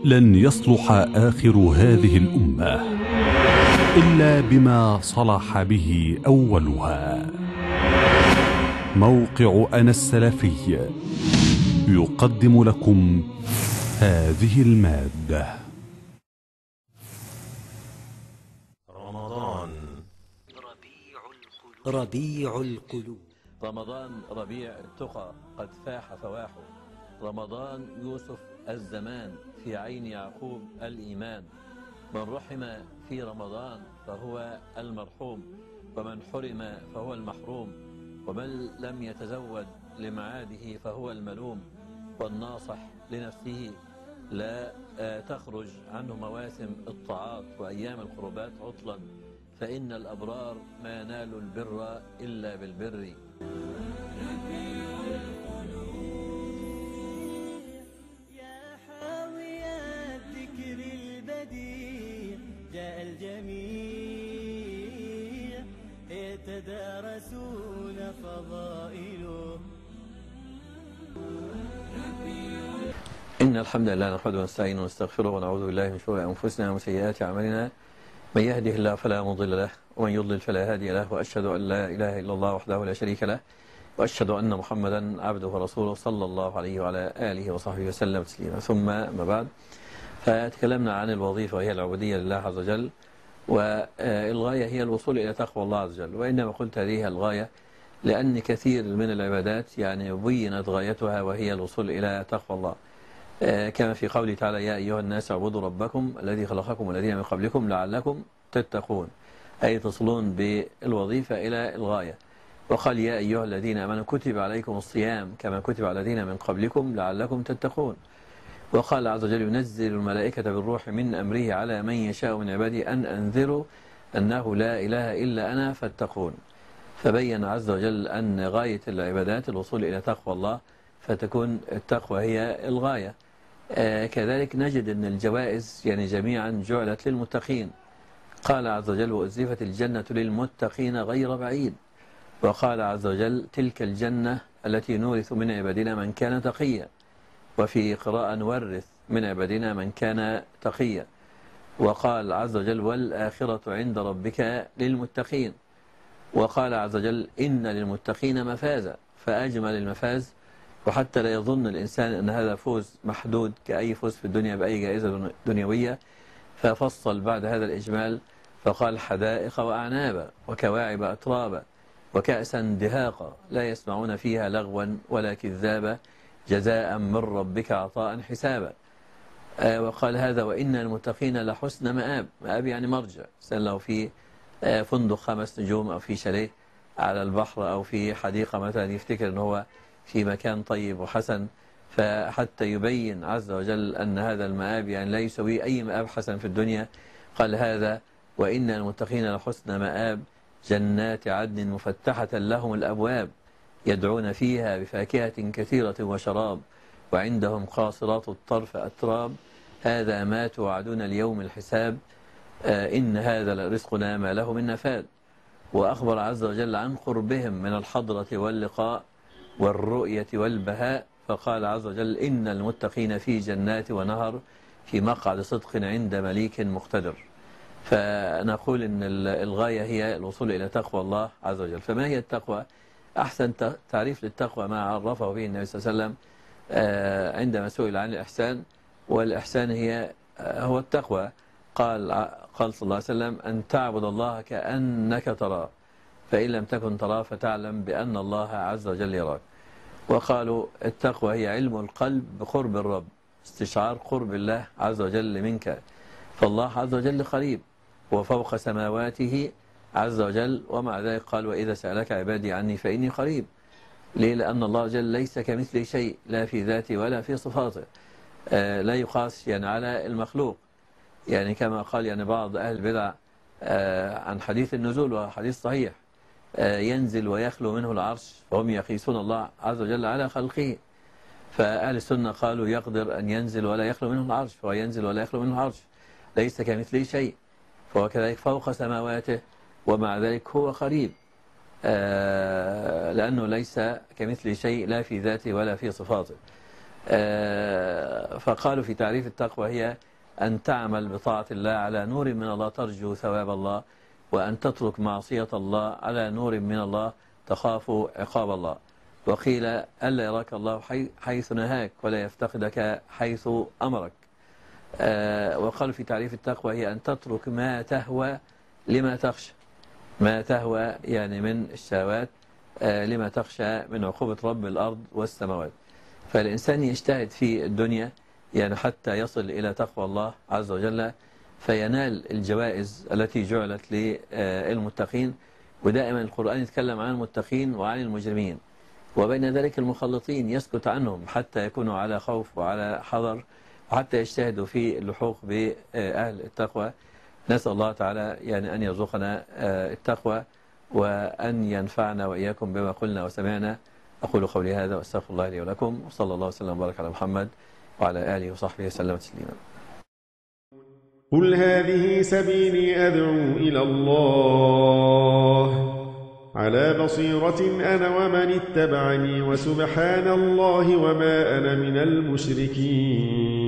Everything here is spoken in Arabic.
لن يصلح آخر هذه الأمة إلا بما صلح به أولها. موقع أنا السلفي يقدم لكم هذه المادة. رمضان ربيع القلوب. رمضان ربيع التقى قد فاح فواحه. رمضان يوسف الزمان في عين يعقوب الإيمان. من رحم في رمضان فهو المرحوم، ومن حرم فهو المحروم، ومن لم يتزود لمعاده فهو الملوم. والناصح لنفسه لا تخرج عنه مواسم الطاعات وأيام القربات عطلا، فإن الأبرار ما ينالوا البر إلا بالبر. يا حاوي الذكر البديع جاء الجميع يتدارسون فضائله. إن الحمد لله نحمده ونستعينه ونستغفره ونعوذ بالله من شرور أنفسنا ومن سيئات أعمالنا. من يهده الله فلا مضل له ومن يضلل فلا هادي له، وأشهد أن لا إله إلا الله وحده لا شريك له، وأشهد أن محمدا عبده ورسوله صلى الله عليه وعلى آله وصحبه وسلم تسليما. ثم ما بعد، فتكلمنا عن الوظيفة وهي العبودية لله عز وجل، والغاية هي الوصول إلى تقوى الله عز وجل. وإنما قلت هذه الغاية لأن كثير من العبادات بينت غايتها وهي الوصول إلى تقوى الله، كما في قوله تعالى: يا أيها الناس اعبدوا ربكم الذي خلقكم والذين من قبلكم لعلكم تتقون، أي تصلون بالوظيفة إلى الغاية. وقال: يا أيها الذين آمنوا كتب عليكم الصيام كما كتب على الذين من قبلكم لعلكم تتقون. وقال عز وجل: ينزل الملائكة بالروح من أمره على من يشاء من عباده أن أنذروا أنه لا إله إلا أنا فاتقون. فبين عز وجل أن غاية العبادات الوصول إلى تقوى الله، فتكون التقوى هي الغاية. كذلك نجد أن الجوائز جميعا جعلت للمتقين. قال عز وجل: وأزلفت الجنة للمتقين غير بعيد. وقال عز وجل: تلك الجنة التي نورث من عبادنا من كان تقيا. وفي قراءة: نورث من عبادنا من كان تقيا. وقال عز وجل: والآخرة عند ربك للمتقين. وقال عز وجل: إن للمتقين مفازا. فأجمل المفاز، وحتى لا يظن الإنسان أن هذا فوز محدود كأي فوز في الدنيا بأي جائزة دنيوية، ففصل بعد هذا الإجمال فقال: حدائق وأعنابا وكواعب أترابا وكأسا دهاقا لا يسمعون فيها لغوا ولا كذابا جزاء من ربك عطاء حسابا. وقال: هذا وإن المتقين لحسن مآب. مآب مرجع. سأل له في فندق 5 نجوم أو في شاليه على البحر أو في حديقة مثلا، يفتكر أنه هو في مكان طيب وحسن، فحتى يبين عز وجل أن هذا المآب لا يسوي أي مآب حسن في الدنيا. قال: هذا وإن المتقين لحسن مآب جنات عدن مفتحة لهم الأبواب يدعون فيها بفاكهة كثيرة وشراب وعندهم قاصرات الطرف أتراب هذا ما توعدون اليوم الحساب إن هذا رزقنا ما له من نفاد. وأخبر عز وجل عن قربهم من الحضرة واللقاء والرؤية والبهاء، فقال عز وجل: إن المتقين في جنات ونهر في مقعد صدق عند مليك مقتدر. فنقول إن الغاية هي الوصول إلى تقوى الله عز وجل. فما هي التقوى؟ أحسن تعريف للتقوى ما عرفه به النبي صلى الله عليه وسلم عندما سئل عن الإحسان. والإحسان هو التقوى. قال صلى الله عليه وسلم: أن تعبد الله كأنك تراه، فإن لم تكن تراه فتعلم بأن الله عز وجل يراك. وقالوا: التقوى هي علم القلب بقرب الرب، استشعار قرب الله عز وجل منك، فالله عز وجل قريب وفوق سماواته عز وجل. ومع ذلك قال: وإذا سألك عبادي عني فإني قريب. ليه؟ لأن الله جل ليس كمثل شيء، لا في ذاته ولا في صفاته، لا يقاس على المخلوق. كما قال بعض أهل البدع عن حديث النزول، وحديث صحيح: ينزل ويخلو منه العرش، فهم يقيسون الله عز وجل على خلقه. فأهل السنة قالوا: يقدر أن ينزل ولا يخلو منه العرش، فهو ينزل ولا يخلو منه العرش، ليس كمثله شيء، فهو كذلك فوق سماواته، ومع ذلك هو قريب، لأنه ليس كمثل شيء لا في ذاته ولا في صفاته. فقالوا في تعريف التقوى هي أن تعمل بطاعة الله على نور من الله ترجو ثواب الله، وأن تترك معصية الله على نور من الله تخاف عقاب الله. وقيل ألا يراك الله حيث نهاك ولا يفتقدك حيث أمرك. وقالوا في تعريف التقوى هي أن تترك ما تهوى لما تخشى، ما تهوى يعني من الشهوات لما تخشى من عقوبة رب الأرض والسماوات. فالإنسان يجتهد في الدنيا يعني حتى يصل إلى تقوى الله عز وجل، فينال الجوائز التي جعلت للمتقين. ودائما القرآن يتكلم عن المتقين وعن المجرمين، وبين ذلك المخلطين يسكت عنهم حتى يكونوا على خوف وعلى حذر، وحتى يجتهدوا في اللحوق بأهل التقوى. نسأل الله تعالى يعني أن يرزقنا التقوى، وأن ينفعنا وإياكم بما قلنا وسمعنا. أقول قولي هذا وأستغفر الله لي ولكم، وصلى الله وسلم وبارك على محمد وعلى آله وصحبه وسلم تسليما. قل هذه سبيلي أدعو إلى الله على بصيرة أنا ومن اتبعني، وسبحان الله وما أنا من المشركين.